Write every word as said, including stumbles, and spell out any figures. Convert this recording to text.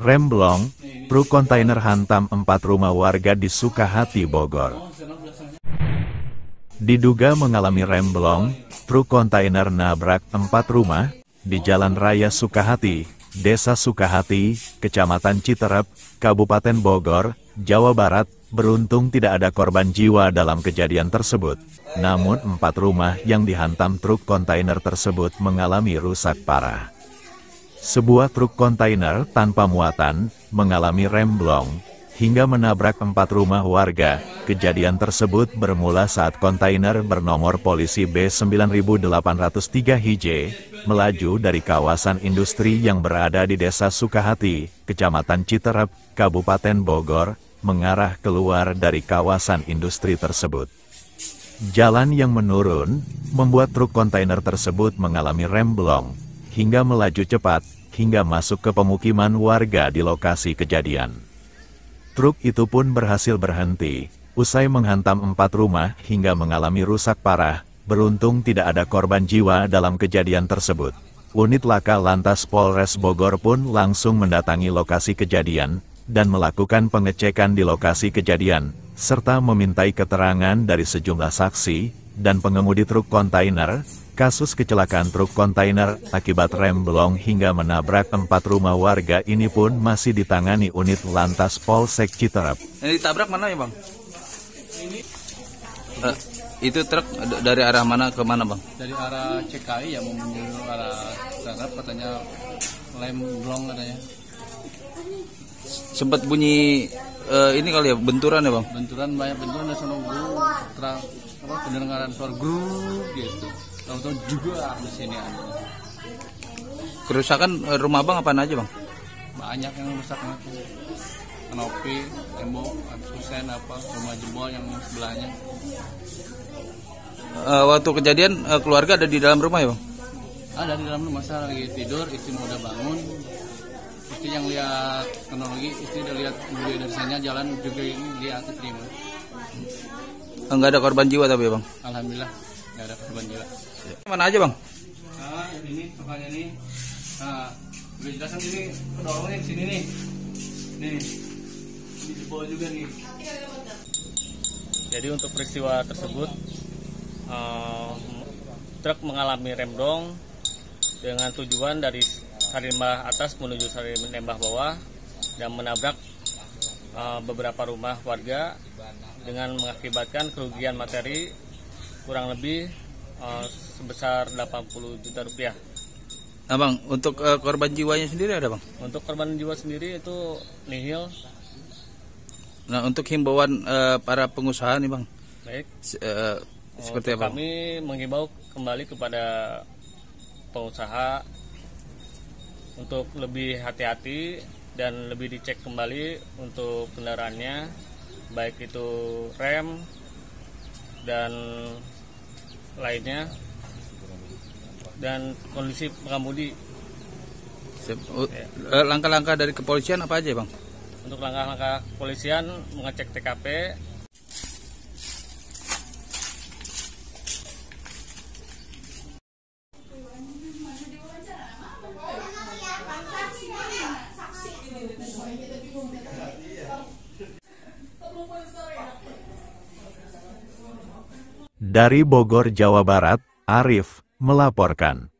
Remblong, truk kontainer hantam empat rumah warga di Sukahati, Bogor. Diduga mengalami remblong, truk kontainer nabrak empat rumah di Jalan Raya Sukahati, Desa Sukahati, Kecamatan Citerep, Kabupaten Bogor, Jawa Barat. Beruntung tidak ada korban jiwa dalam kejadian tersebut. Namun empat rumah yang dihantam truk kontainer tersebut mengalami rusak parah. Sebuah truk kontainer tanpa muatan mengalami remblong hingga menabrak empat rumah warga. Kejadian tersebut bermula saat kontainer bernomor polisi B sembilan delapan nol tiga H J melaju dari kawasan industri yang berada di Desa Sukahati, Kecamatan Citerep, Kabupaten Bogor, mengarah keluar dari kawasan industri tersebut. Jalan yang menurun membuat truk kontainer tersebut mengalami remblong hingga melaju cepat, hingga masuk ke pemukiman warga di lokasi kejadian. Truk itu pun berhasil berhenti, usai menghantam empat rumah hingga mengalami rusak parah. Beruntung tidak ada korban jiwa dalam kejadian tersebut. Unit Laka Lantas Polres Bogor pun langsung mendatangi lokasi kejadian, dan melakukan pengecekan di lokasi kejadian, serta memintai keterangan dari sejumlah saksi, dan pengemudi truk kontainer. Kasus kecelakaan truk kontainer akibat remblong hingga menabrak empat rumah warga ini pun masih ditangani unit Lantas Polsek Citerep. Ini ditabrak mana ya bang? Ini uh, itu truk dari arah mana ke mana bang? Dari arah C K I ya, mau menuju arah Citerep, katanya remblong katanya. Sempat bunyi uh, ini kali ya, benturan ya bang? Benturan, banyak benturan dari sana, terang apa pendengaran suara grup gitu. Tahu-tahu juga di sini ada. Kerusakan rumah bang apa aja bang? Banyak yang rusak, kanopi, tembok, kusen apa, rumah jebol yang sebelahnya. Uh, waktu kejadian uh, keluarga ada di dalam rumah ya bang? Ada di dalam rumah, saya lagi tidur, istri udah bangun. Istri yang lihat teknologi, istri udah lihat mulai dari sana jalan juga ini lihat terima. Enggak ada korban jiwa tapi ya bang? Alhamdulillah nggak ada korban jiwa. Mana aja bang? Nah, ini makanya nih, nah, udah jelasan ini kedorongnya di sini nih, nih, di jebol juga nih. Jadi untuk peristiwa tersebut, uh, truk mengalami remblong dengan tujuan dari Sarimah atas menuju Sarimah bawah dan menabrak uh, beberapa rumah warga dengan mengakibatkan kerugian materi kurang lebih Uh, sebesar delapan puluh juta rupiah. Nah bang, untuk uh, korban jiwanya sendiri ada bang? Untuk korban jiwa sendiri itu nihil. Nah untuk himbauan uh, para pengusaha nih bang? Baik. Uh, seperti apa? Kami menghimbau kembali kepada pengusaha untuk lebih hati-hati dan lebih dicek kembali untuk kendaraannya, baik itu rem dan lainnya, dan kondisi pengemudi. Langkah-langkah dari kepolisian apa aja bang? Untuk langkah-langkah kepolisian mengecek T K P. Dari Bogor, Jawa Barat, Arif melaporkan.